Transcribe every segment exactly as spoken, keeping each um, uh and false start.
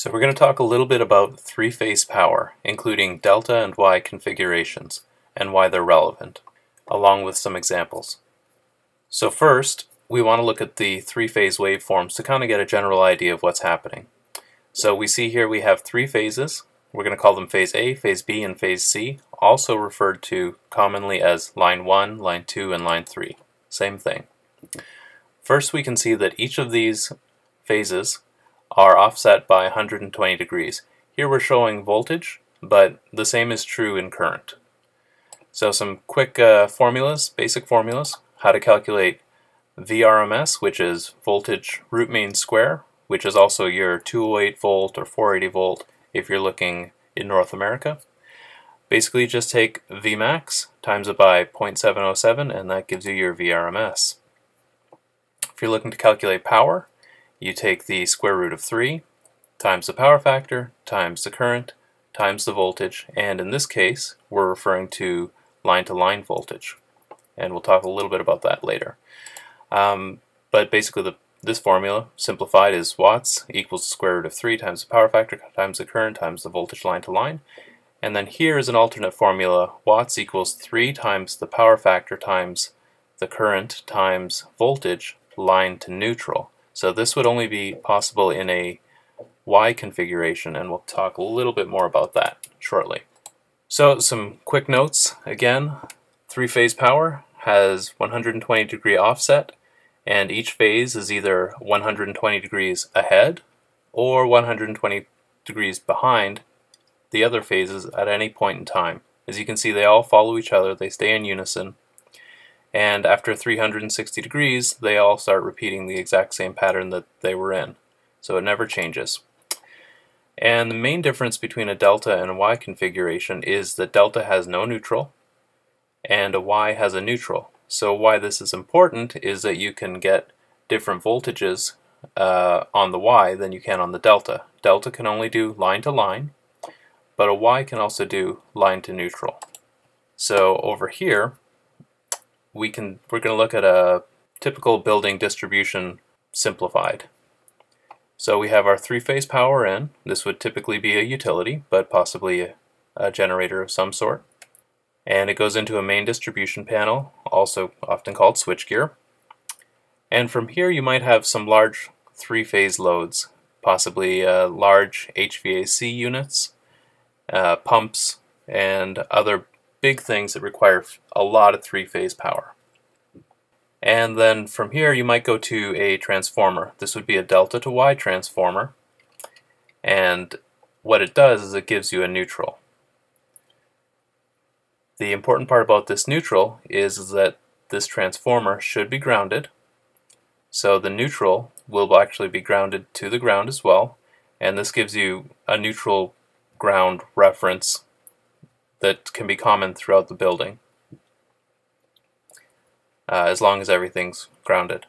So we're going to talk a little bit about three-phase power, including Delta and Wye configurations, and why they're relevant, along with some examples. So first, we want to look at the three-phase waveforms to kind of get a general idea of what's happening. So we see here we have three phases. We're going to call them phase A, phase B, and phase C, also referred to commonly as line one, line two, and line three. Same thing. First, we can see that each of these phases are offset by one hundred twenty degrees. Here we're showing voltage, but the same is true in current. So some quick uh, formulas, basic formulas, how to calculate V R M S, which is voltage root mean square, which is also your two oh eight volt or four eighty volt if you're looking in North America. Basically just take V max, times it by zero point seven oh seven, and that gives you your V R M S. If you're looking to calculate power, you take the square root of three times the power factor times the current times the voltage, and in this case we're referring to line-to-line voltage, and we'll talk a little bit about that later. Um, but basically the, this formula, simplified, is watts equals the square root of three times the power factor times the current times the voltage line-to-line. And then here is an alternate formula, watts equals three times the power factor times the current times voltage line to neutral. So this would only be possible in a Y configuration, and we'll talk a little bit more about that shortly. So some quick notes. Again, three-phase power has one hundred twenty degree offset, and each phase is either one hundred twenty degrees ahead or one hundred twenty degrees behind the other phases at any point in time. As you can see, they all follow each other, they stay in unison. And after three hundred sixty degrees, they all start repeating the exact same pattern that they were in. So it never changes. And the main difference between a delta and a Y configuration is that delta has no neutral and a Y has a neutral. So why this is important is that you can get different voltages uh, on the Y than you can on the delta. Delta can only do line to line, but a Y can also do line to neutral. So over here, we can, we're going to look at a typical building distribution simplified. So we have our three-phase power in. This would typically be a utility, but possibly a, a generator of some sort. And it goes into a main distribution panel, also often called switchgear. And from here you might have some large three-phase loads, possibly uh, large H V A C units, uh, pumps, and other big things that require a lot of three-phase power. And then from here you might go to a transformer. This would be a delta to Y transformer, and what it does is it gives you a neutral. The important part about this neutral is that this transformer should be grounded, so the neutral will actually be grounded to the ground as well, and this gives you a neutral ground reference that can be common throughout the building, uh, as long as everything's grounded.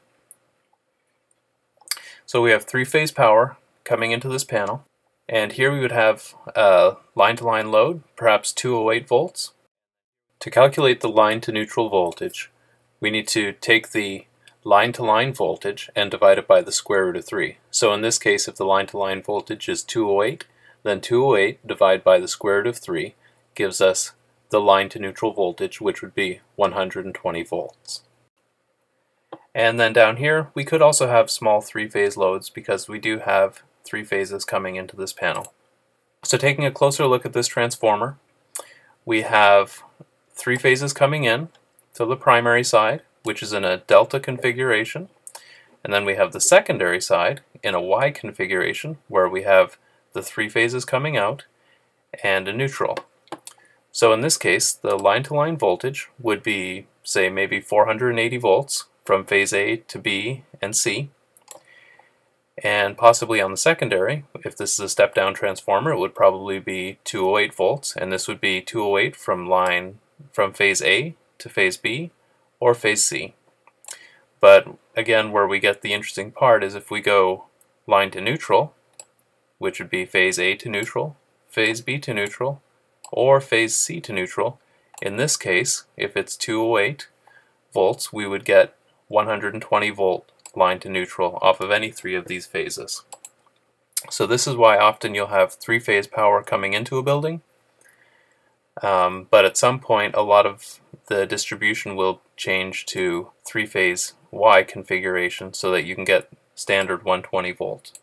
So we have three-phase power coming into this panel, and here we would have a line-to-line load, perhaps two oh eight volts. To calculate the line-to-neutral voltage, we need to take the line-to-line voltage and divide it by the square root of three. So in this case, if the line-to-line voltage is two oh eight, then two oh eight divided by the square root of three gives us the line to neutral voltage, which would be one hundred twenty volts. And then down here we could also have small three-phase loads because we do have three phases coming into this panel. So taking a closer look at this transformer, we have three phases coming in to the primary side, which is in a delta configuration, and then we have the secondary side in a Y configuration where we have the three phases coming out and a neutral. So in this case, the line-to-line voltage would be, say, maybe four hundred eighty volts from phase A to B and C. And possibly on the secondary, if this is a step-down transformer, it would probably be two oh eight volts, and this would be two oh eight from line from phase A to phase B or phase C. But again, where we get the interesting part is if we go line to neutral, which would be phase A to neutral, phase B to neutral, or phase C to neutral. In this case, if it's two oh eight volts, we would get one hundred twenty volt line to neutral off of any three of these phases. So this is why often you'll have three-phase power coming into a building, um, but at some point a lot of the distribution will change to three-phase Y configuration so that you can get standard one hundred twenty volts.